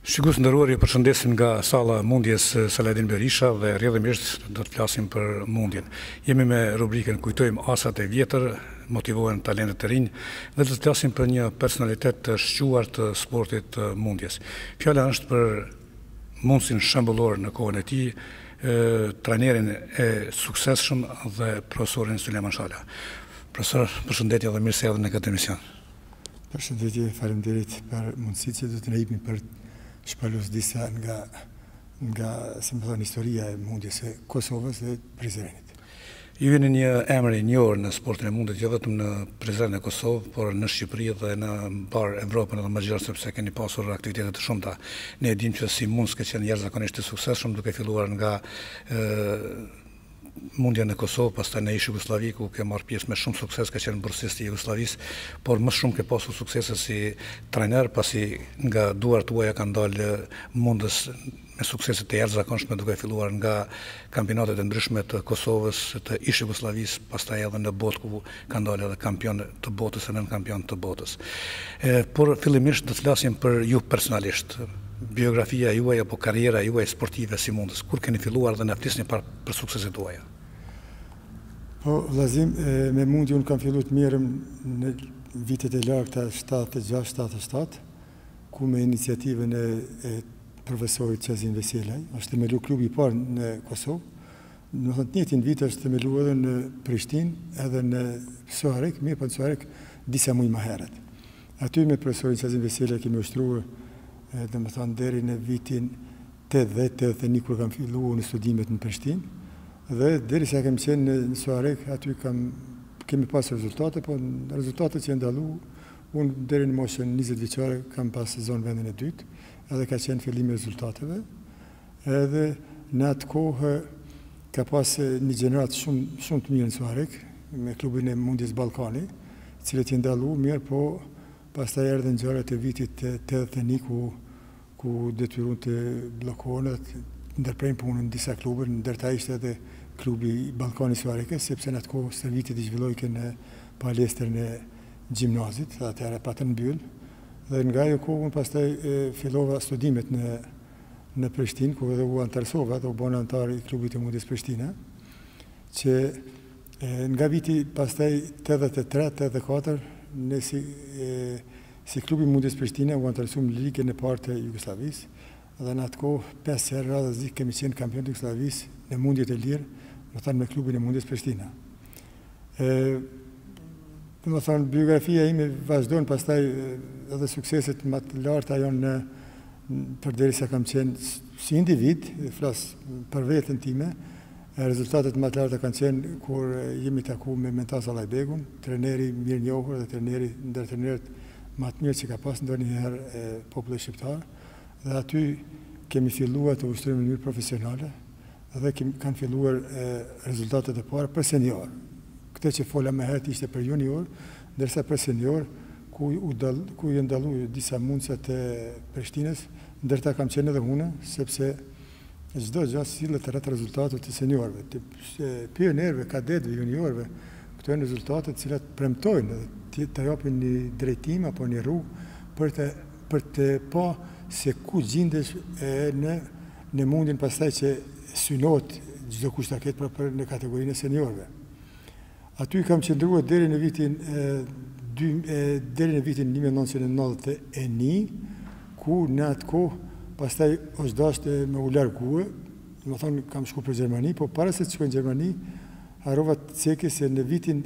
Shikues nderuar, ju përshëndesim nga salla mundjes Saladin Berisha dhe rrjedhimisht do të flasim për mundjen. Jemi me rubrikën Kujtojmë asat e vjetër, motivohen talentet të rinj dhe do të flasim për një personalitet të shquar të sportit të mundjes. Fjala është për mundsin shembullor në kohën e tij, trajnerin e suksesshëm dhe profesorin Sulejman Shala. Profesor, përshëndetje dhe mirë se erdhën në këtë emision. Përshëndetje, faleminderit për mundësitë që do të na jepni për shpalus disa nga si më thonë, historia e mundjes së Kosovës dhe Prizrenit. Ju jeni një emër i njohur në sportin e mundit, jo vetëm në Prizren e Kosovë, por në Shqipëri dhe në mbar Evropën edhe më gjerë, sepse keni pasur aktivitete të shumta. Ne e dimë që si mund s'ke qenë jashtëzakonisht i suksesshëm, duke filluar nga mundja në Kosovë, pastaj në ish Jugosllavi, ku ke marrë pjesë me shumë sukses, ka qenë bursist i Jugosllavisë, por më shumë ke pasur suksese si trajner, pasi nga duart tuaja kanë dalë mundës me suksese të jashtëzakonshme, duke filluar nga kampionatet e ndryshme të Kosovës, të ish Jugosllavisë, pastaj edhe në botë, ku kanë dalë edhe kampion të botës e nën kampion të botës. Por fillimisht do të flasim për ju personalisht. Biografia juaj apo karriera juaj sportive si mundës, kur keni filluar dhe na flisni për sukseset tuaja? Po, vllazim, me mundje unë kam filluar të mirëm në vitet e largta 76-77, ku me iniciativën e profesorit Qazin Veselaj, është themelu klubi i parë në Kosovë. Në të njëjtin vit është themelu edhe në Prishtinë, edhe në Soarek, mirë po në Soarek disa muaj më herët. Aty me profesorin Qazin Veselaj kemi ushtruar dhe më thonë deri në vitin 80-81 kur kam filluar në studimet në Prishtinë, dhe deri sa kemi qenë në Soarek, aty kemi pas rezultate, po rezultatet që ndalu, unë deri në moshën 20 vjeçare kam pas sezon vendin e dytë, edhe ka qenë fillimi i rezultateve, edhe në atë kohë ka pas një gjenerat shumë të mirë në Soarek, me klubin e Mundjes Ballkani, cilët i ndalu mirë, po pastaj erdhën ngjarjet e vitit 81 ku detyrun të bllokohen, ndërprejnë punën disa klube, ndërta ishte edhe klubi Ballkani Soarekës, sepse në atë kohë servitit i zhvillojke në palestrën e gjimnazit, atëherë patën mbyll, dhe nga ajo kohë unë pastaj fillova studimet në Prishtinë, ku edhe u antarësova, dhe u bëna antar i klubit të Mundjes Prishtina, që nga viti pastaj 83-84 ne si klubi Mundjes Prishtina u antarësuam në ligën e parë të Jugosllavisë, dhe në atë kohë 5 herë radhëzik kemi qenë kampion të Jugosllavisë në mundjet e lirë, më thënë me klubin e Mundjes Prishtina. Më thënë, biografia ime vazhdojnë pastaj edhe sukseset më të larta janë përderisa kam qenë si individ, flasë për veten time, rezultatet më të larta kanë qenë kur jemi taku me Mentas Allajbegun, treneri mirë njohur dhe treneri ndër trenerët më të mirë që ka pas ndonjëherë populli shqiptar, dhe aty kemi filluar të ushtrojmë në mënyrë profesionale dhe kanë filluar rezultatet e para për senior. Këtë që fola më herët ishte për junior, ndërsa për senior ku i ndalu disa mundësa të Prishtinës, ndërta kam qenë edhe unë, sepse çdo gjë sillet rreth rezultateve të seniorëve, të pionerëve, kadetëve, juniorëve. Këto janë rezultate të cilat premtojnë të japin një drejtim apo një rrugë për të pa se ku gjendesh në mundin pastaj që synohet çdo kush ta ketë për në kategorinë e seniorëve. Aty kam qëndruar deri në vitin 1991, ku në atë kohë pastaj është dashur me u largue, do të thonë kam shkuar për Gjermani, po para se të shkoj në Gjermani, harrova të cekë se në vitin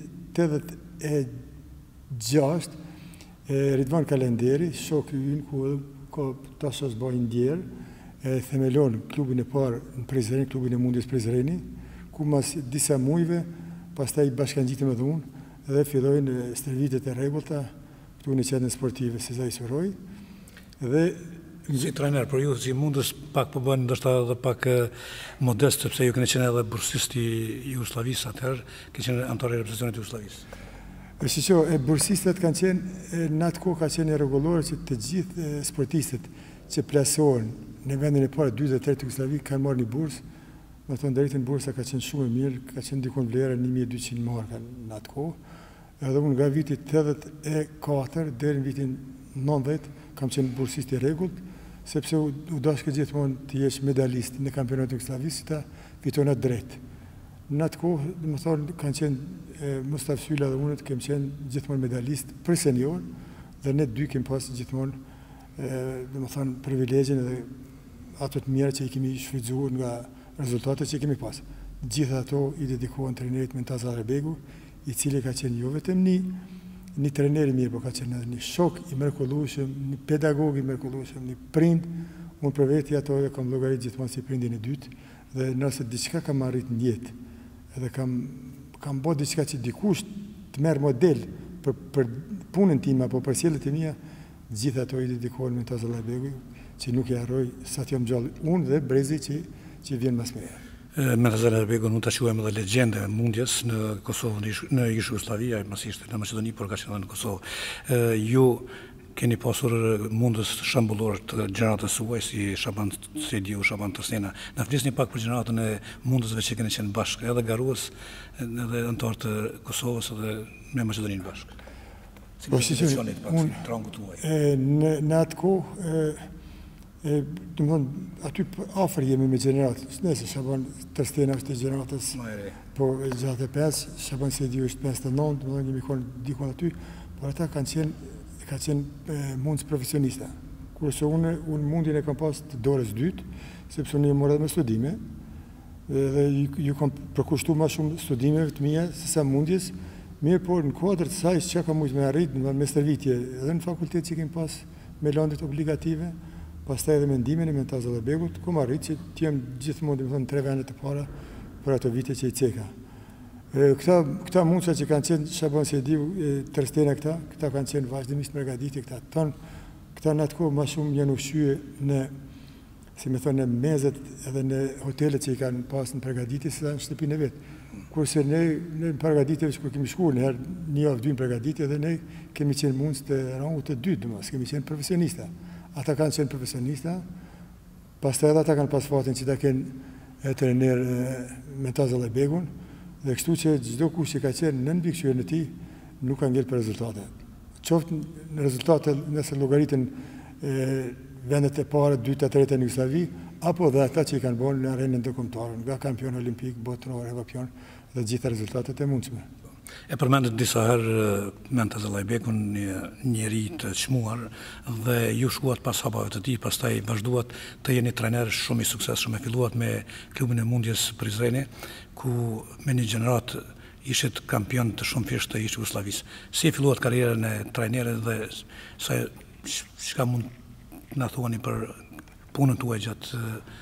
86 Ridvan Kalenderi, shoku ynë ku tash është bërë ndjerë, themelon klubin e parë në Prizren, klubin e Mundjes Prizreni, ku mas disa muajve pastaj bashkangjitëm edhe unë dhe fillojnë stërvitet e rregullta këtu në qendrën sportive Sezai Suroj. Dhe si trajner, për ju si mundës pak po bën ndoshta edhe pak modest, sepse ju keni qenë edhe bursist i Jugosllavisë atëherë, keni qenë antar i reprezentacionit të Jugoslavisë. Bursistët kanë qenë, në atë kohë ka qenë rregullore që të gjithë sportistët që plasohen në vendin e parë 43 të Jugosllavi kanë marrë një bursë. Më thonë drejtën bursa ka qenë shumë e mirë, ka qenë dikon vlera 1200 marka në atë kohë. Edhe unë nga viti 84 deri në vitin 90 kam qenë bursist i rregullt, sepse u dashke gjithmonë të jesh medalist në kampionatin e Jugosllavisë, ta fiton atë drejt. Në atë kohë, dhe më thonë, kanë qenë Mustaf Sylla dhe unë kemë qenë gjithmonë medalist për senior, dhe ne dy kemë pas gjithmonë, dhe më thonë, privilegjin edhe ato të mira që i kemi shfrytzuar nga rezultatet që i kemi pas. Gjitha ato i dedikohen trenerit Mentaza Rebegu, i cili ka qenë jo vetëm një trener i mirë, po ka qenë edhe një shok i mrekullueshëm, një pedagog i mrekullueshëm, një prind. Unë për veti ato e kam llogarit gjithmonë si prindin e dytë, dhe nëse diçka kam arrit në jetë, edhe kam bërë diçka që dikush të merr model për punën time apo për sjelljet e mia, gjitha ato i dedikohen Mentaza Rebegu, që nuk e harroj sa të jam gjallë unë dhe brezi që vjen mas meje. Mentaza Rebegu mund ta quajmë edhe legjende e mundjes në Kosovë, në Jugosllavi, mas ishte në Maqedoni, por ka qenë në Kosovë. Ju keni pasur mundës shembullor të gjeneratës suaj, si Shaban Sediu, Shaban Tërsena. Na flisni pak për gjeneratën e mundësve që keni qenë bashkë, edhe garues, edhe anëtar të Kosovës edhe me Maqedoninë bashkë. Si pozicionit pak, si trangut tuaj. Në atë kohë, do të thonë, aty afër jemi me gjeneratës. Nëse Shaban Tërstena është i gjeneratës, po 65, Shaban Sediu është 59, do të thonë jemi konë dikon aty, por ata kanë qenë mundës profesionista. Kurse unë mundin e kam pas të dorës dytë, sepse unë jam marrë me studime, dhe ju kam përkushtu ma shumë studimeve të mia se sa mundjes, mirë por në kuadër të saj që ka mujtë me arrit me stërvitje edhe në fakultet që kem pas me landet obligative, pastaj edhe mendimin e Mentaza Rebegut, kom arrit që t'jem gjithmonë, dhe më thonë, 3 vendet të para për ato vite që i ceka. Këta mundësa që kanë qenë Shaban Sediu, Tërstena këta kanë qenë vazhdimisht përgatitje këta në atë kohë ma shumë janë ushqyje në, si me thonë, në mezet edhe në hotelet që i kanë pas në përgatitje se në shtëpinë e vetë. Kurse ne në përgatitjeve që kemi shkuar një herë, një javë 2 përgatitje, dhe ne kemi qenë mundës të rangut të dytë, kemi qenë profesionista. Ata kanë qenë profesionista, pastaj edhe ata kanë pas fatin që ta kenë trener Mentaza Rebegun, dhe kështu që çdo kush që ka qenë në mbikëqyrjen e tij nuk ka ngel për rezultate. Qoftë në rezultate nëse llogaritën vendet e para, dyta, treta në Jugosllavi, apo dhe ata që i kanë bërë në arenën ndërkombëtare, nga kampion olimpik, botëror, evropian dhe gjitha rezultatet e mundshme. E përmendet disa herë Mentaza Rebegun, një njeri të çmuar, dhe ju shkuat pas hapave të tij, pastaj vazhduat të jeni trajner shumë i suksesshëm, e filluat me klubin e mundjes Prizreni, ku me një gjenerat ishit kampion të shumë fisht të ishtë Jugosllavisë. Si e filluat karrierën e trajnerit dhe çka mund të na thuani për punën tuaj gjatë?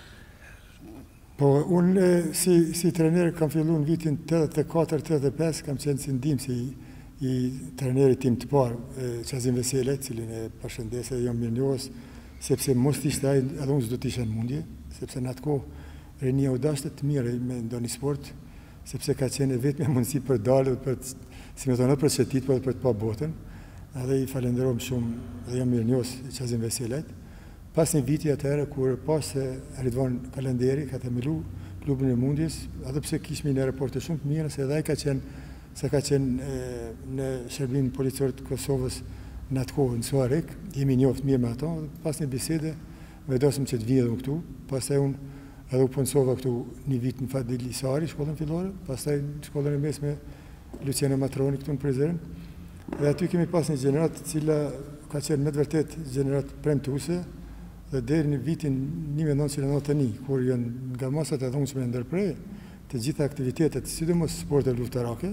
Po, unë si trener kam fillu në vitin 84-85, kam qenë si ndihmës i trenerit tim të parë, Qazim Vesele, cilin e përshëndes e jam mirënjohës, sepse mos t'ishte ai, edhe unë s'do t'isha në mundje, sepse në atë kohë rinia u dashte të mirë me ndonjë sport, sepse ka qenë vetëm mundësi për dalë, si me thonë, për çetit, por për të pa botën, edhe i falenderojmë shumë dhe jam mirënjohës Qazim Veselet. Pas një viti atëherë, kur pas se Ridvan Kalenderi ka themelu klubin e mundjes, edhe pse kishmi një raporte shumë të mira, se edhe ai ka qenë në shërbimin policor të Kosovës në atë kohë në Suarek, jemi njoftë mirë me ato, pas një bisede, vendosëm që të vjedhëm këtu, pastaj unë edhe u punësova këtu një vit në Fadil Isari, shkollën fillore, pastaj shkollën e mesme Luciano Matroni këtu në Prizren, dhe aty kemi pas një gjenerat cila ka qenë me të vërtet gjenerat premtuese, dhe deri në vitin 1991, kur janë nga masat e dhunshme ndërprej të gjitha aktivitetet, sidomos sportet luftarake,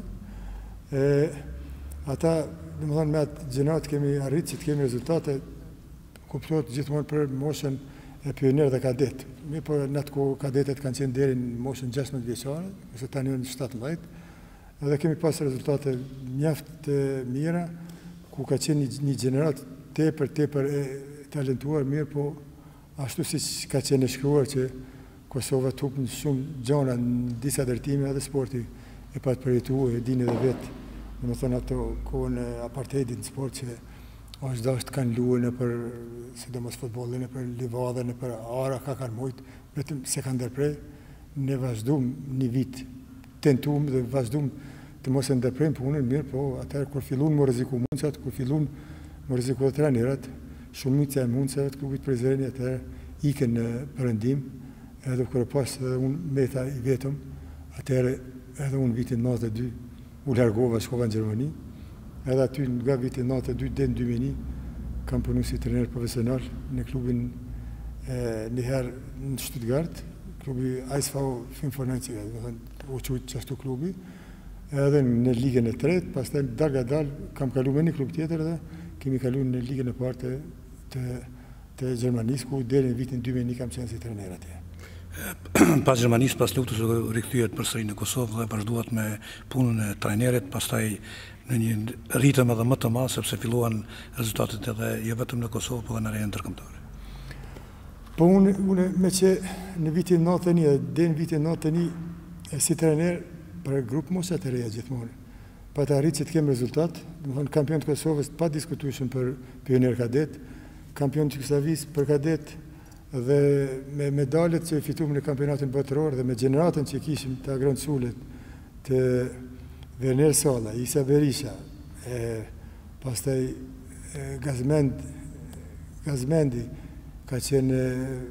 ata, domethënë me atë gjenerat kemi arrit që të kemi rezultate, kuptohet gjithmonë për moshën e pioner dhe kadet. Mirë, por në atë kohë kadetet kanë qenë deri në moshën 16 vjeçare, ose tani në 17, edhe kemi pas rezultate mjaft të mira, ku ka qenë një gjenerat tepër talentuar, mirë, po ashtu si ka qenë shkruar që Kosova tup në shumë gjona në disa dërtime, edhe sporti e pa të përjetu, e dini dhe vetë, në më thonë ato kohën e apartheidit në sport që është dashtë kanë luë në për, sidomos futbollin, në për livadhe, në për ara, ka kanë mujtë, vetëm se kanë ndërprej, ne vazhdum një vit, tentum dhe vazhdum të mos e ndërprejmë punën, mirë, po atëherë kur fillun më rreziku mundësat, kur fillun më rreziku dhe trenerat, shumica e mundësave të klubit Prizreni, atëherë ikën në perëndim, edhe kur pas edhe unë meta i vetëm, atëherë edhe unë vitin 92 u largova, shkova në Gjermani, edhe aty nga vitin 92 deri në 2001 kam punu si trener profesional në klubin njëherë në Stuttgart, klubi ISV Filmfornenci, u quajt qashtu klubi, edhe në ligën e tretë, pastaj dal kam kalu me një klub tjetër dhe kemi kalu në ligën e parë të Gjermanisë, ku deri në vitin 2001 kam qenë si trener atje. Pas Gjermanisë, pas luftës u rikthyet përsëri në Kosovë dhe vazhduat me punën e trajnerit, pastaj në një ritëm edhe më të madh sepse filluan rezultatet edhe jo vetëm në Kosovë, por edhe në arenën ndërkombëtare. Po unë me që në vitin 91 dhe në vitin 91 si trener për grupë mos atë reja gjithmonë. Pa të arritë që të kemë rezultat, dhe më thonë kampion të Kosovës pa diskutueshëm për pioner kadet, kampion të Jugosllavisë për kadet, dhe me medalet që fituam në kampionatin botëror dhe me gjeneratën që kishim të Agron Culet, të Werner Salla, Isa Berisha, pastaj Gazmendi, ka qenë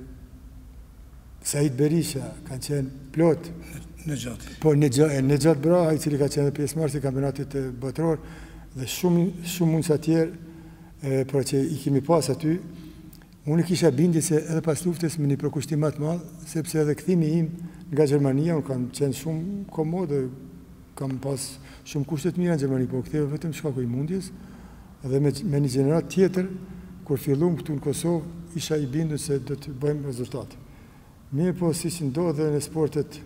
Said Berisha, ka qenë plot. Nejati. Po, Nejat Braha, i cili ka qenë pjesëmarrës i kampionatit botëror, dhe shumë mundësa tjerë, për që i kemi pas aty. Unë kisha bindje se edhe pas luftës me një përkushtim më të madh, sepse edhe kthimi im nga Gjermania, unë kam qenë shumë komodë, kam pas shumë kushte të mira në Gjermani, po ktheva vetëm shkaku i mundjes, dhe me një gjenerat tjetër, kur fillum këtu në Kosovë, isha i bindur se do të bëjmë rezultate. Mirë po, si që ndodhe në sportet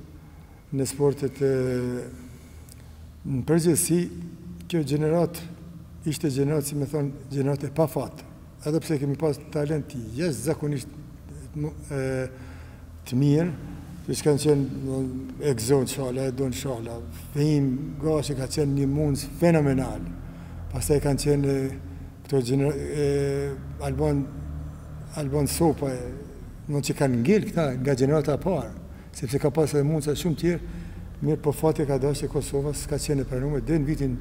në përgjithësi, kjo gjenerat ishte gjenerat, si me thonë, gjenerat e pa fatë. Edhe pse kemi pas talent jashtëzakonisht të mirë, që kanë qenë Egzon Shala, Edon Shala, Fehim Gashi ka qenë një mundës fenomenal. Pastaj kanë qenë Alban Sopa, që kanë ngel këta nga gjenerata parë, sepse ka pas edhe mundësa shumë tjerë, mirë po fati ka dashur Kosova s'ka qenë e pranuar deri në vitin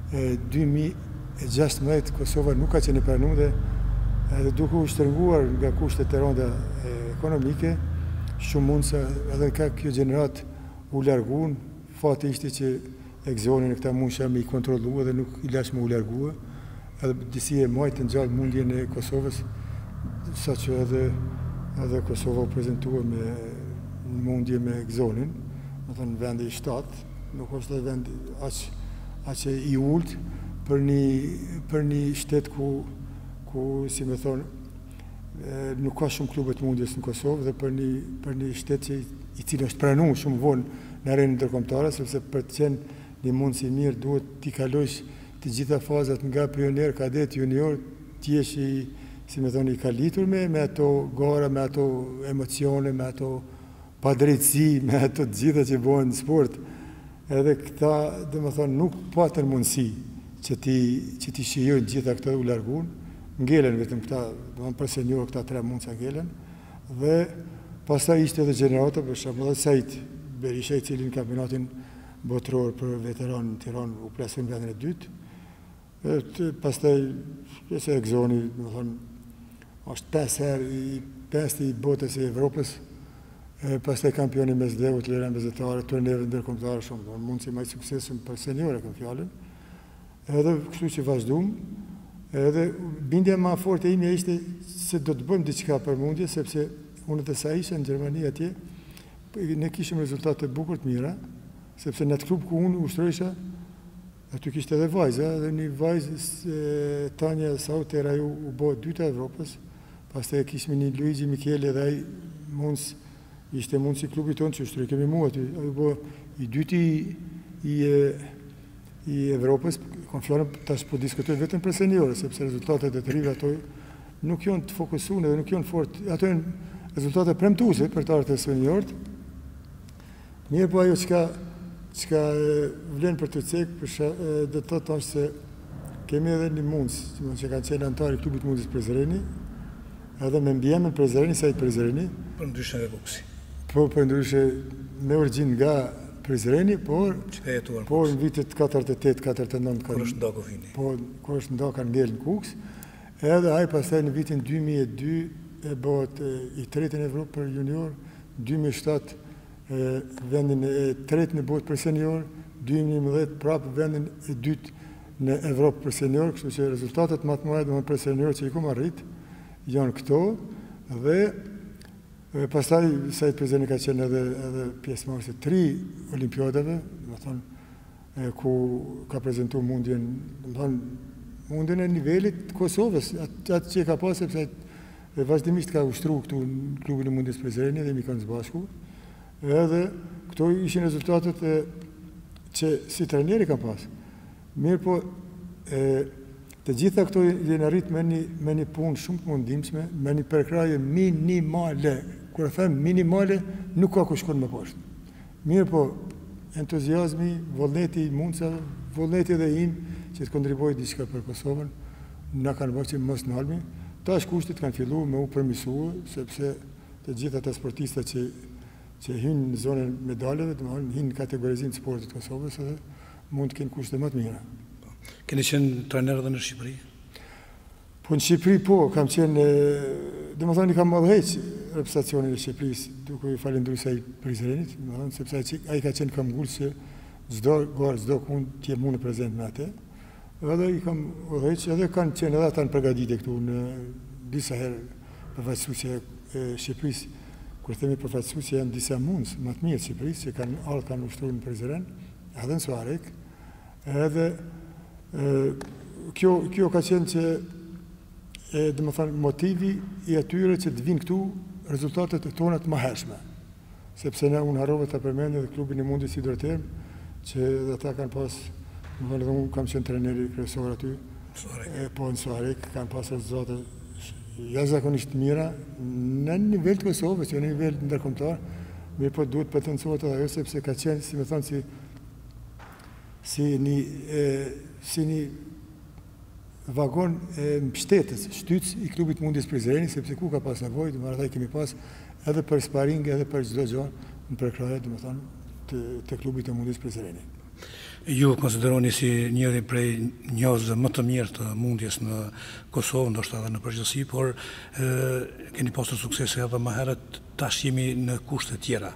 2016 Kosova nuk ka qenë e pranuar edhe duke u shtrënguar nga kushtet e rënda ekonomike, shumë mundësa edhe ka kjo gjenerat u larguan, fati ishte që Egzonin e këta mundësha me i kontrolua dhe nuk i lash me u largua, edhe disi e majtë në gjallë mundjen e Kosovës, sa që edhe Kosova u prezentua me mundje me Egzonin, më thënë vendi i 7, nuk është vendi aqe i ullt për një shtet ku si me thonë, nuk ka shumë klubet mundjes në Kosovë dhe për një shtet i cilë është pranu shumë vonë në arenën ndërkombëtare, sepse për të qenë një mundësi mirë duhet t'i kalojsh të gjitha fazat nga pioner, kadet, junior, t'jesh si me thonë, i kalitur me ato gara, me ato emocione, me ato padrejtësi, me ato të gjitha që bëhen në sport. Edhe këta, dhe me thonë, nuk patën mundësi që ti shijojnë gjitha këta u largun, ngelen vetëm këta, dhe më për senior këta 3 mundësa ngelen, dhe pastaj ishte edhe gjenerata, për shembull edhe Said Berisha, i cili në kampionatin botëror për veteran në Tiranë u plasoi në vendin e dytë. Pastaj pjesë e Egzoni, do të thonë, është 5 herë i botës e Evropës. Pastaj kampioni mes Mesdhevut, lera mesdhetare, turneve ndërkombëtare shumë, mundësi më i suksesshëm për seniorë kam fjalën. Edhe kështu që vazhduam, edhe bindja më forte ime ishte se do të bëjmë diçka për mundje, sepse unë dhe sa isha në Gjermani atje, ne kishim rezultate bukur të mira, sepse në atë klub ku unë ushtroisha, aty kishte edhe vajza, dhe një vajzë Tanja Sautera ju u bo 2 të Evropës, pastaj kishme një Luigi Michele dhe ai ishte mundës i klubit tonë që ushtroi kemi mua aty, ai u bo i dyti i Evropës, konflorën tash po diskutoj vetëm për seniorë, sepse rezultatet e të rive ato nuk janë të fokusuar dhe nuk janë fort, ato janë rezultate premtuese për të ardhur të seniorët. Mirë po ajo çka vlen për të cek, dhe të thotë se kemi edhe një mundës, që kanë qenë antar i klubit mundës Prizreni, edhe me mbiemën Prizreni, Said Prizreni. Për ndryshe dhe boksi. Po, për ndryshe me origjinë nga Prizreni, por në vitet 48-49, kur është nda Kufini. Po, kur është nda kanë ngel në Kuks, Edhe ai pastaj në vitin 2002 e bëhet i tretë në Evropë për junior, 2007 vendin e tretë në botë për senior, 2011 prapë vendin e dytë në Evropë për senior, kështu që rezultatet më të mëdha për senior që i kam arrit janë këto dhe pastaj Said Prizreni ka qenë edhe pjesëmarrës e 3 olimpiadave, domethënë ku ka prezantuar mundjen, domethënë mundjen e nivelit të Kosovës, atë që ka pasur sepse vazhdimisht ka ushtruar këtu në klubin e mundjes Prizreni dhe mi kanë së bashku. Edhe këto ishin rezultatet që si trajneri ka pas. Mirë po, të gjitha këto jenë arrit me një punë shumë të mundimshme, me një përkraje minimale. Kur e them minimale, nuk ka ku shkon më poshtë. Mirë po, entuziazmi, vullneti i mundësave, vullneti edhe im që të kontriboj diçka për Kosovën, na kanë bërë që mos nalmi. Tash kushtet kanë filluar me u përmirësua, sepse të gjitha ata sportista që hynë në zonën medaleve, domethënë hynë në kategorizimin e sportit të Kosovës edhe mund të kenë kushte më të mira. Keni qenë trajner edhe në Shqipëri? Po në Shqipëri po, kam qenë, domethënë i kam udhëheq reprezentacionin e Shqipërisë, duke i falendruar Said Prizrenit, domethënë sepse ai ka qenë kamgull që çdo kund të jem unë prezant me atë. Edhe i kam udhëheq, edhe kanë qenë edhe ata në përgatitje këtu në disa herë përfaqësuesë e Shqipërisë. Kur themi përfaqësuesë janë disa mundës më të mirë të Shqipërisë që kanë ushtruar në Prizren, edhe në Suarek. Edhe kjo ka qenë që domethënë motivi i atyre që të vinë këtu rezultatet e tona të mëhershme. Sepse unë harrova ta përmend edhe klubin e mundjes si Dorthem, që edhe ata kanë pas, domethënë unë kam qenë trajneri kryesor aty. Po në Suarek kanë pas rezultate jashtëzakonisht mira në nivel të Kosovës, jo në nivel ndërkombëtar, mirë po duhet potencohet edhe ajo sepse ka qenë, si më thonë, si një vagon mbështetës, shtytës i klubit mundjes Prizreni, sepse ku ka pas nevojë, domethënë ata kemi pas edhe për sparing, edhe për çdo gjë në përkraje, domethënë të klubit të mundjes Prizreni. Ju konsideroni si njëri prej njerëzve më të mirë të mundjes në Kosovë, ndoshta edhe në përgjithësi, por keni pasur suksese edhe më herët, tash jemi në kushte tjera.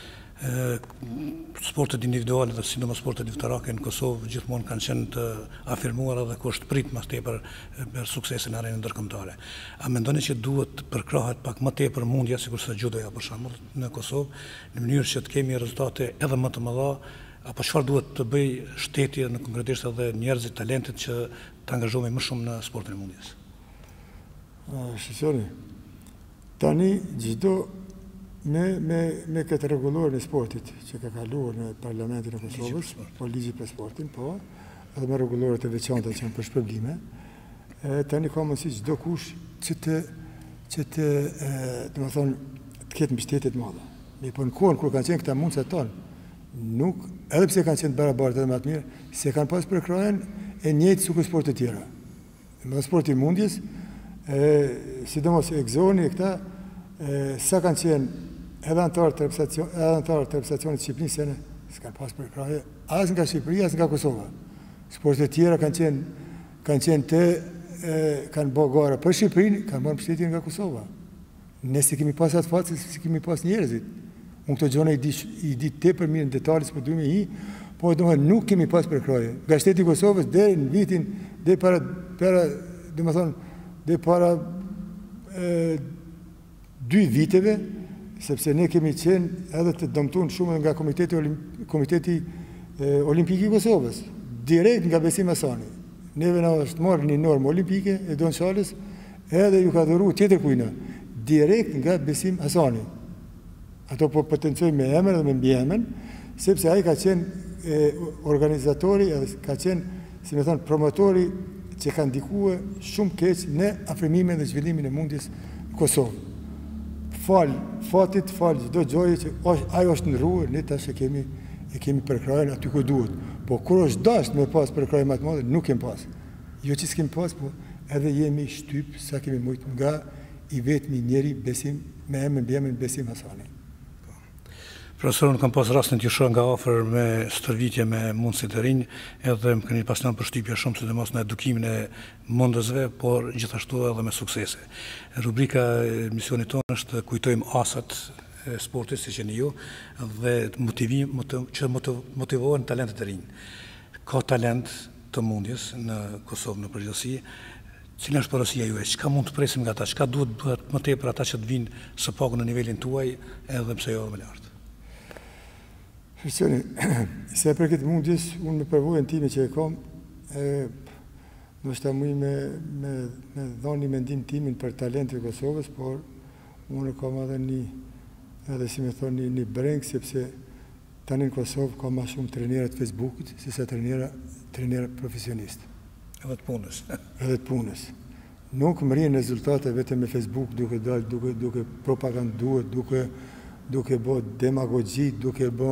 Sportet individuale dhe sidomos sportet luftarake në Kosovë gjithmonë kanë qenë të afirmuara dhe kusht prit më tepër për suksesin në arenën ndërkombëtare. A mendoni që duhet të përkrahet pak më tepër mundja, sikurse judoja për shembull në Kosovë, në mënyrë që të kemi rezultate edhe më të mëdha? Apo çfarë duhet të bëj shteti në konkretisht edhe njerëzit talentet që të angazhohemi më shumë në sportin e mundjes? Shqipëri, tani çdo me këtë rregulluar në sportit që ka kaluar në Parlamentin e Kosovës, po ligji për sportin, po, edhe me rregulluaret e veçanta që janë për shpërblime, tani ka mundësi çdo kush që të domethënë të ketë mbështetje të madhe. Po në kohën kur kanë qenë këta mundësa tonë, nuk, edhe pse kanë qenë të barabartë edhe më të mirë, se kanë pas përkrajen e njëjtë si sportet e tjera. Në sporti i mundjes, sidomos egzoni e këta, sa kanë qenë edhe antarë të reprezentacionit të Shqipërisë, s'kanë pas përkraje as nga Shqipëria, as nga Kosova. Sportet e tjera kanë bërë gara për Shqipërinë, kanë bërë mbështetje nga Kosova. Ne si kemi pas atë fatë, si kemi pas njerëzit. Unë këto gjona i di tepër mirë në detalë, s'po duhet me po domethënë nuk kemi pas përkraje. Nga shteti i Kosovës deri në vitin deri para 2 viteve, sepse ne kemi qenë edhe të dëmtuar shumë nga Komiteti Olimpik i Kosovës, direkt nga Besim Hasani. Neve na është marrë një normë olimpike e Don Charles, edhe ju ka dhëruar tjetër kujna, direkt nga Besim Hasani. Ato po potencoj me emër dhe me mbiemën, sepse ai ka qenë organizatori, edhe ka qenë, si me thonë, promotori që ka ndikuar shumë keq në afrimimin dhe zhvillimin e mundjes në Kosovë. Fatit, çdo gjë që ajo është ndrruar, ne tash e kemi përkrajen aty ku duhet. Po kur është dashur me pas përkraje më të madhe, nuk kemi pas. Jo që s'kemi pas, po edhe jemi shtyp sa kemi mujt nga i vetmi njeri Besim me emrin Besim Hasani. Profesor, unë kam pas rastin t'ju shoh nga afër me stërvitje me mundësit e rinj, edhe më keni pas lënë përshtypje shumë sidomos në edukimin e mundësve, por gjithashtu edhe me suksese. Rubrika e misionit tonë është kujtojmë asat e sportit, si që ju, dhe që motivohen talentet e rinj. Ka talent të mundjes në Kosovë në përgjithësi. Cila është porosia juaj? Çka mund të presim nga ata? Çka duhet bëhet më tepër ata që të vinë së paku në nivelin tuaj, edhe pse jo më lart? Shqeni, se për këtë mundjes, unë me përvojën time që e kam, nështë ta muj me dhoni mendim timin për talentin e Kosovës, por unë kam edhe si me thonë një breng, sepse tani në Kosovë ka ma shumë trenerët Facebookit, se sa trenerë profesionistë. Edhe të punës. Edhe të punës. Nuk më rrinë rezultate vetëm me Facebook, duke dalë, duke propaganduar, duke bo demagogji, duke bo,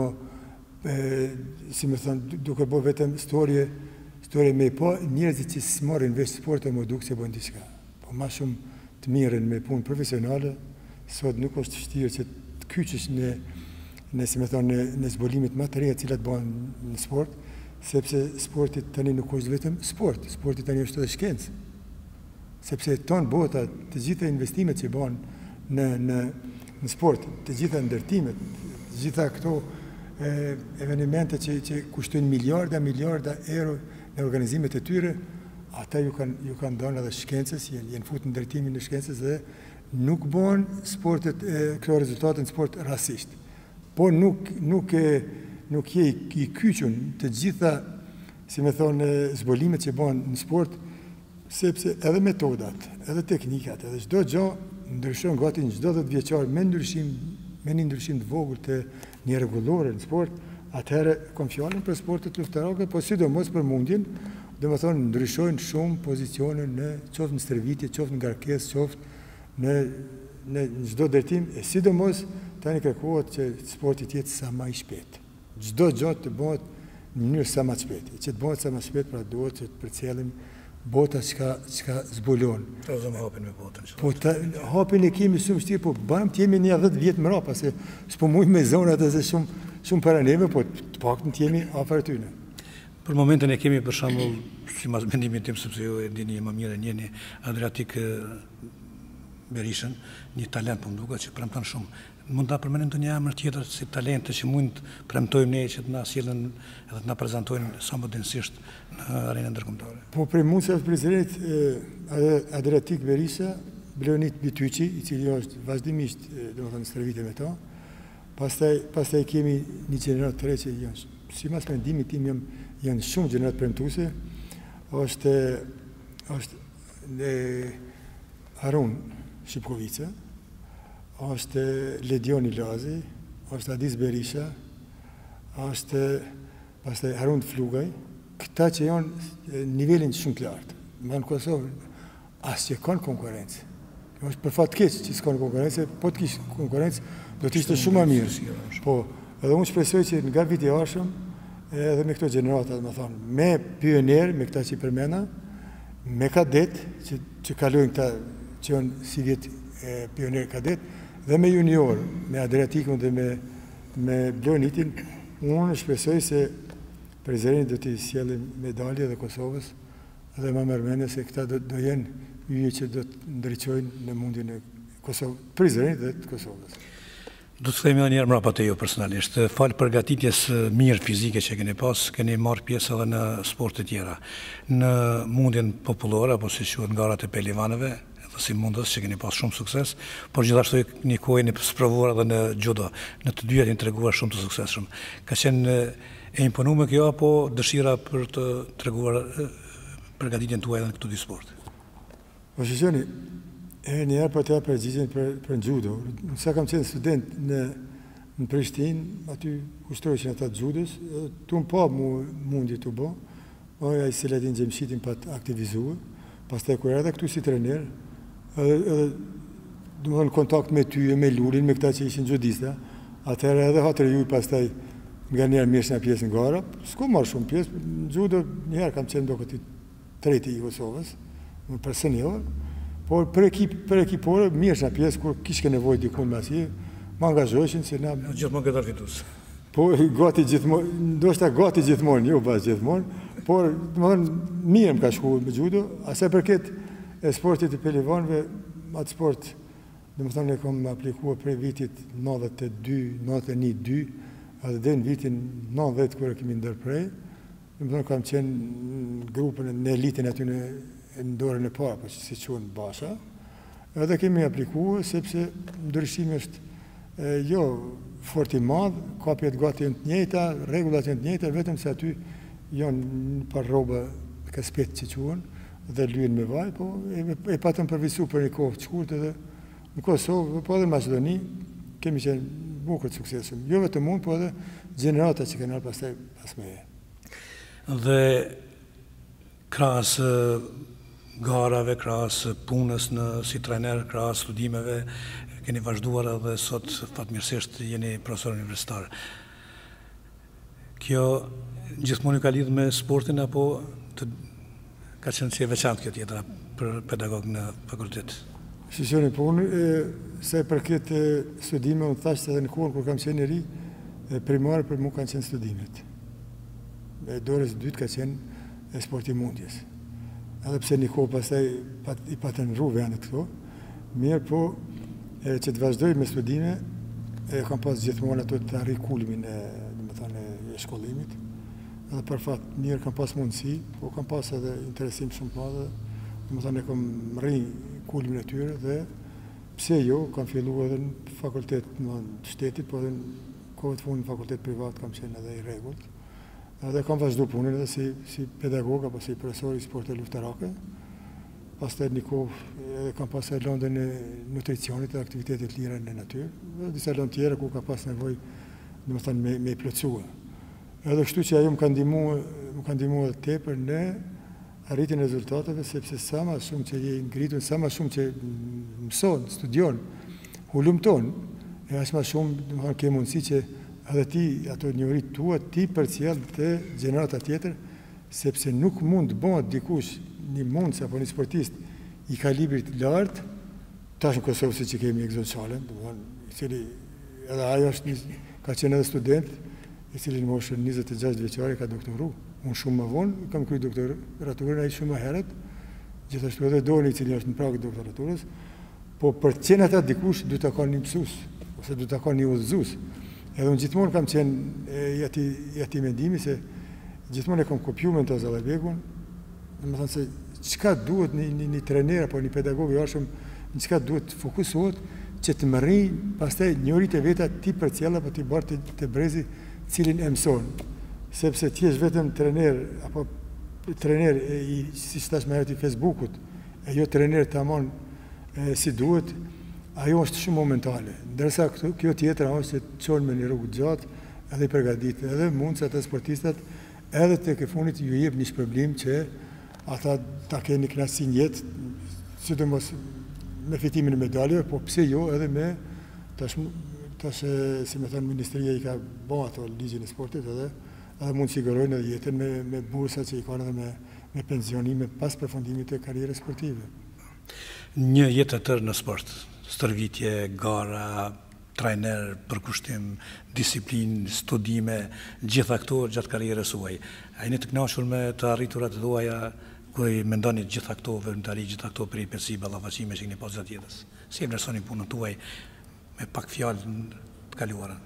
si me thonë, duke bo vetëm storje me po, njerëzit që s'marrin veç sport e më duke se bojnë diçka. Po ma shumë të mirën me punë profesionale, sot nuk është vështirë që të kyqesh në si me thonë, në zbulimit më të reja cilat bojnë në sport, sepse sportit tani nuk është vetëm sport, sportit tani është edhe shkencë. Sepse tonë bota, të gjitha investimet që banë në sport, të gjitha ndërtimet, të gjitha këto evenimente që kushtojnë miliarda euro në organizimet e tyre, ata ju kanë dhënë edhe shkencës, jenë futur në ndërtimin e shkencës dhe nuk banë sportet, këto rezultate në sport rasisht. Po nuk je i kyqun të gjitha, si me thonë, zbolimet që banë në sport, sepse edhe metodat, edhe teknikat, edhe çdo gjë ndryshon gati në çdo 10 vjeçar me një ndryshim të vogël të një rregullore në sport, atëherë kam fjalën për sportet luftarake, po sidomos për mundjen, domethënë ndryshojnë shumë pozicione në qoftë në stërvitje, qoftë në ngarkesë, qoftë në çdo ndërtim, e sidomos tani kërkohet që sporti të jetë sa më i shpejt. Çdo gjë të bëhet në mënyrë sa më të shpejtë. Që të bëhet sa më shpejt, pra duhet që të përcjellim bota çka zbulon. Po zëm hapin me botën. Po hapin e kemi shumë vështirë, po bëjmë të jemi një 10 vjet më rapa, se s'po mujmë me zonat edhe shumë para neve, po të paktën të jemi afër tyne. Për momentin e kemi për shembull, sipas mendimit tim, sepse ju e dini më mirë njëni Adriatik Berishën, një talent po më duket që premton shumë. Mund ta përmendim të një emër tjetër si talente që mund të premtojmë ne që të na sjellën edhe të na prezantojnë sa më densisht në arenën ndërkombëtare. Po për mundësia të prezantit Adriatik Berisha, Bleonid Bityqi, i cili është vazhdimisht domethënë stërvitet me to. Pastaj kemi një gjenerat të re që janë, sipas mendimit tim janë shumë gjenerat premtuese. Është Harun Shipkovica, është Ledioni Lazi, është Adis Berisha, është pastaj Harun Flugaj, këta që janë nivelin shumë të lartë. Në Kosovë asë që kanë konkurencë. është për fat keq që s'ka konkurrencë, po të kishte konkurrencë do të ishte shumë më mirë. Po, edhe unë shpresoj që nga viti i ardhshëm edhe me këto gjenerata, domethënë, me pioner, me këta që përmenda, me kadet që kalojnë këta që janë si vjet pioner kadet, dhe me junior, me Adriatikun dhe me Blonitin, unë shpresoj se prezidenti do t'i sjellë medalje dhe Kosovës, dhe më mërmene se këta do jenë yje që do të ndriçojnë në mundjen e Kosovës, prezidenti dhe të Kosovës. Do të themi edhe një herë mbrapa te ju personalisht, falë përgatitjes mirë fizike që keni pas, keni marrë pjesë edhe në sporte tjera, në mundjen popullore, apo si quhet ngarat e pelivanëve, edhe si mundës që keni pas shumë sukses, por gjithashtu një kohë jeni sprovuar edhe në judo, në të dyja jeni treguar shumë të suksesshëm. Ka qenë e imponuar kjo apo dëshira për të treguar përgatitjen tuaj edhe në këtë dy sport? Po shikoni, një herë për të përgjigjen për judo. Sa kam qenë student në Prishtinë, aty ushtroheshin ata judos, tu më pa mundi të bë, ai Seladin Xhemshitin pa të aktivizuar, pastaj kur erdha këtu si trener, domethënë kontakt me ty, me Lulin, me këta që ishin judista, atëherë edhe hatër ju pastaj nga njerë mirë në pjesë në gara, s'ko marrë shumë pjesë, në judo njëherë kam qenë do këti treti i Kosovës, për senior, por për ekipore mirë në pjesë, kur kishke nevojë dikun me asje, më angazhoheshin se na... Gjithmonë këtë arfitus. Po, gati gjithmonë, ndoshta gati gjithmonë, jo pas gjithmonë, por, mirë më ka shku me judo, asaj përket e sportit të pelivanëve, atë sport, e kam aplikua prej vitit 92, 91-2, edhe dhe në vitin 90 kërë kemi ndërprej, kam qenë në grupën, në elitin aty në dorën e parë, po që si qënë basha, edhe kemi aplikua, sepse ndryshimi është jo fort i madhë, kapjet gati janë të njëjta, regullat janë të njëjta, vetëm se aty janë par roba kaspet që qënë, dhe lyën me vaj, po e patëm përvisu për një kohë të shkurt edhe në Kosovë, po edhe në Macedoni, kemi qenë bukur të suksesëm. Jo vetëm unë, po edhe gjenerata që kanë ardhur pas meje. Dhe krahas garave, krahas punës si trajner, krahas studimeve, keni vazhduar edhe sot fatmirësisht jeni profesor universitar. Kjo gjithmonë ka lidhur me sportin apo ka qenë si e veçantë kjo tjetra për pedagog në fakultet? Shishoni, po unë se përket studime, unë thashtë edhe në kohën kur kam qenë i ri, primare për mu kanë qenë studimet. Dorës dytë ka qenë sporti mundjes. Edhe pse një kohë pastaj i patën rru vendet këto, mirë po që të vazhdoj me studime, kam pas gjithmonë ato të arri kulmin e shkollimit. Edhe për fat mirë kam pas mundësi, po kam pas edhe interesim shumë të madhe, e kam rri kulmin e tyre dhe pse jo, kam fillu edhe në fakultet në shtetit, po edhe në kohët fundit në fakultet privat kam qenë edhe i rregullt. Edhe kam vazhdu punën edhe si pedagog apo si profesor i sporte luftarake. Pastaj një kohë edhe kam pas lëndën e nutricionit dhe aktivitetit lira në natyrë, dhe disa lëndë tjera ku ka pas nevojë, domethënë me i plotësua. Edhe kështu që ajo më ka ndihmuar edhe tepër në arritjen e rezultateve, sepse sa më shumë që je ngritur, sa më shumë që mëson, studion, hulumton, e aq më shumë ke mundësi që edhe ti ato njohuritë tua ti përcjell te gjenerata tjetër, sepse nuk mund të bëhet dikush një mundës apo një sportist i kalibrit lartë, tash në Kosovë si që kemi Egzon Çalen, i cili edhe ajo ka qenë edhe student, i cili në moshën 26 vjeçare ka doktoru. Unë shumë më vonë, kam kryer doktoraturën, ai shumë më herët, gjithashtu edhe Doni i cili është në prag të doktoraturës, po për të qenë ata dikush duhet të ka një mësues, ose duhet të ka një udhëzues. Edhe unë gjithmonë kam qenë i atij mendimi se gjithmonë e kam kopjuar me Zallabekun, domethënë se çka duhet një trajner apo një pedagog i arshëm, në çka duhet të fokusohet që të mërri pastaj njëritë veta ti përcjell apo ti bërë të brezi cilin e mëson. Sepse ti je vetëm trajner apo trajner si thash më herët i Facebookut, e jo trajner tamam si duhet, ajo është shumë momentale. Ndërsa kjo tjetra është që çon me një rrugë gjatë, edhe i përgatit, edhe mund se ata sportistat edhe tek e fundit ju jep një shpërblim që ata ta keni kënaqësi në jetë, sidomos me fitimin e medaljeve, po pse jo edhe me tash si më thon ministria i ka bërë ato ligjin e sportit edhe mund të sigurojnë edhe jetën me bursa që i kanë edhe me pensionime pas përfundimit të karrierës sportive. Një jetë të tërë në sport, stërvitje, gara, trajner, përkushtim, disiplinë, studime, gjitha këto gjatë karrierës suaj. A jeni të kënaqur me të arriturat tuaja kur i mendoni gjitha këto vëmendari, gjitha këto peripeci, ballafaqime që keni pas gjatë jetës? Si e vlerësoni punën tuaj me pak fjalë të kaluara?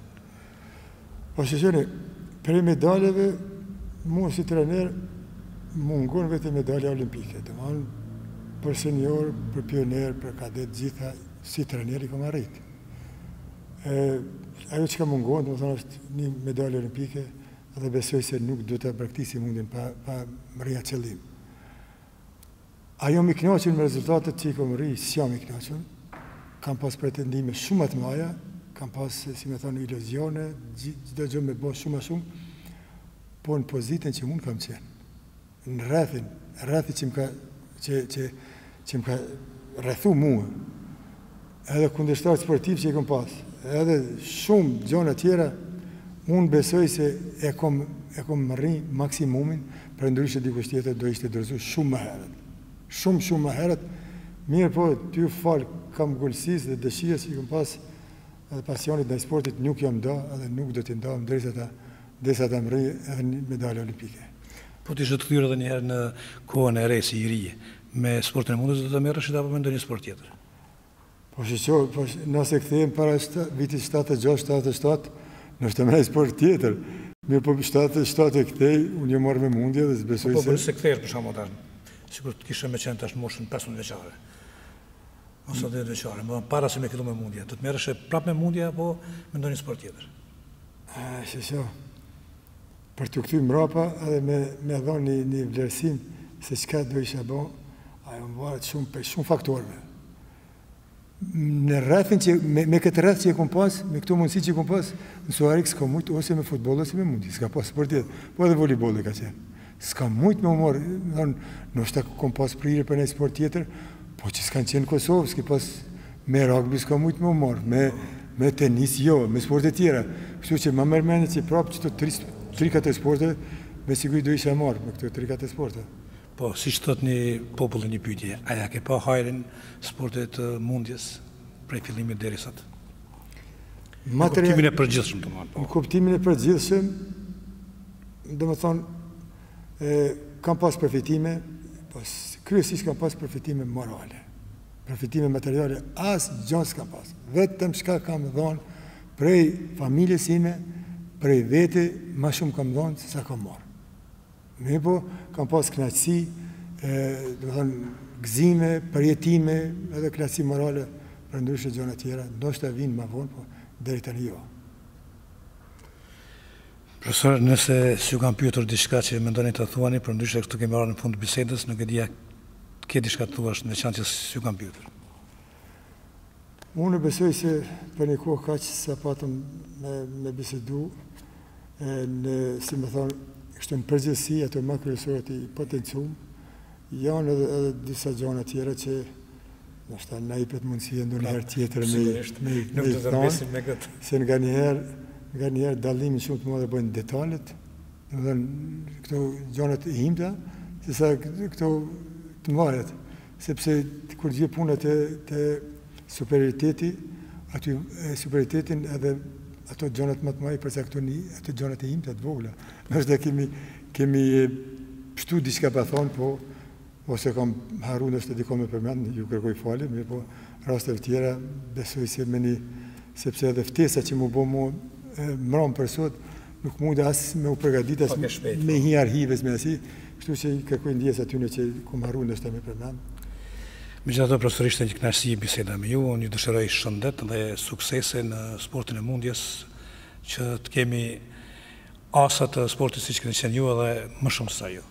Po shëshoni, për medaljeve, mua si trener, mungon vetë medalja olimpike. Domethënë, për senior, për pioner, për kadet, gjitha si trener i kam arritë. Ajo që ka mungon, domethënë është një medalje olimpike, dhe besoj se nuk do të praktisi mundin pa mërria qëllim. Ajo mi kënaqur me rezultatet që i kam rri, si jam i kënaqur, kam pas pretendime shumë të mëdha, kam pas, si më thonë, iluzione, çdo gjë me bë shumë a shumë, po në pozitën që mund kam qenë. Në rrethin që më ka rrethu mua, edhe kundërshtar sportiv që i kam pas, edhe shumë gjëra tjera, unë besoj se e kom rri maksimumin, për ndryshe dikush tjetër do ishte dorëzuar shumë më herët. Shumë më herët, mirë po, ty falë kam gullësisë dhe dëshirës që i kam pas edhe pasionit ndaj sportit nuk jam nda, edhe nuk do t'i ndam derisa ta mrij edhe një medalje olimpike. Po ti të kthyer edhe një herë në kohën e re si i ri, me sportin e mundës do të merresh apo me ndonjë sport tjetër? Po nëse kthehem para vitit 76-77, nështë të mrej sport tjetër. Mirë po 77 e kthej, unë jë marrë me mundje dhe zbesoj se... Po nëse kthehesh për shkakun tash, sikur të kishe me qenë tash moshën 15 vjeçare. Ose 10 vjeçare, më para se me fillu me mundje. Do të merresh prapë me mundje apo me ndonjë sport tjetër? Për të kthy mrapa edhe me dhënë një vlerësim se çka do isha bë, ajo më varet shumë faktorëve. Në rrethin që, me këtë rreth që e kom pas, me këto mundësi që e kom pas, në Suarik s'ka mujt ose me futbol ose me mundi, s'ka pas sport tjetër, po edhe volejbolli ka qenë. S'ka mujt me umor, nështë kom pas prirë për një sport tjetër, po që s'kanë qenë Kosovë, s'ki pas me rugby s'ka mujt me umor, me tenis jo, me sporte tjera. Kështu që ma mërmeni që prapë që të 3-4 sporte, me siguri do isha marrë me këto 3-4 sporte. Po, si që thot një popull një pyetje, aja ke pa hajrin sportet mundjes prej fillimit deri sot? Në kuptimin e përgjithshëm të marrë. Në kuptimin e përgjithshëm, do më thonë, kam pas përfitime, kryesisht kam pas përfitime morale. Përfitime materiale, asë gjënë s'kam pas. Vetëm shka kam dhonë prej familjes ime, prej vete, ma shumë kam dhonë se sa kam marrë. Me po, kam pas knaqësi, gëzime, përjetime, edhe knaqësi morale për ndryshe gjona tjera, ndoshta vinë ma vonë, po deri tani jo. Profesor, nëse s'ju kam pyetur diçka që mendoni të thuani, për ndryshe kështu kemi marrë në fund të bisedës, nuk e dija ke diçka të thuash në veçantë që s'ju kam pyetur. Unë besoj se për një kohë kaq sa patëm me bisedu, si më thonë, kështu në përgjithësi, ato ma kryesorët i potencium, janë edhe disa gjona tjera që nështë na i pet mundësia ndonjëherë tjetër me i thonë, se nga njëherë dallimin shumë të madhe bëjnë detalet, këto gjonat e himta, se sa këto të mbaret, sepse kur gjë punët të superioriteti, aty superioitetin edhe ato gjonat më të mëdha përcaktoni, ato gjonat e himta të vogla. Nështë dhe kemi pështu diçka pa thonë, po ose kam haru nështë të dikon me përmend, ju kërkoj falje, mirë po rasteve tjera besoj se sepse edhe ftesa që mu bo mu mram për sot, nuk mund asë me u përgadit, asë me hi arhives me asi, kështu që i kërkoj ndjes atyne që kom haru nështë të me përmend. Megjithatë, profesor, ishte një kënaqësi biseda me ju, unë ju dëshiroj shëndet dhe suksese në sportin e mundjes, që të kemi asat të sportit si që këni qenë ju edhe më shumë sa ju.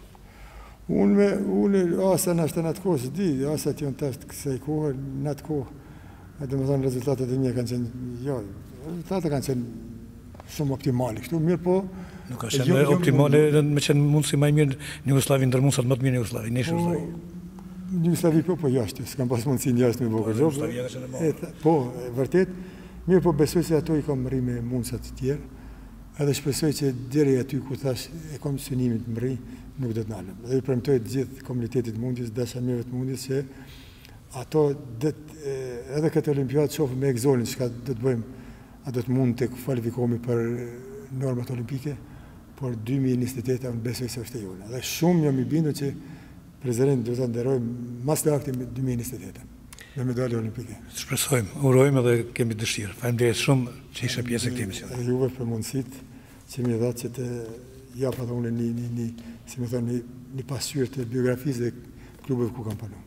Unë asa në ashtë në atë kohë, së di, asat janë tash të kësaj kohë, në atë kohë, dhe më thonë rezultatet e mija kanë qenë, jo, rezultatet kanë qenë shumë optimali, kështu mirë po... Nuk ka qenë optimali, me qenë mundësi maj mirë një Jugoslavi ndër mundësat më të mirë një Jugoslavi, një Jugoslavi. Një Jugoslavi po jashtë, s'kam pas mundësi një jashtë me bërë gjopë. Po, vërtet, mirë po besoj se ato i kam mëri me mundësat të tjerë, edhe shpesoj që deri aty ku thash e kam synimin të mëri, nuk do të nalëm. Dhe i premtoj të gjithë komunitetit mundjes, dashamirëve të mundjes, që ato edhe këtë olimpiadë shofë me egzolin, që ka do të bëjmë, a do të mund të kvalifikohemi për normat olimpike, por 2028 unë besoj se është e jona. Dhe shumë jam i bindur që prezidenti do të nderojmë mas lakti me 2028 me medalje olimpike. Shpresojmë, urojmë dhe kemi dëshirë. Faleminderit shumë që ishe pjesë e këtij misioni. Edhe juve për mundësitë që më dhatë që të jap edhe unë një pasqyrë të biografisë dhe klubeve ku kam punuar.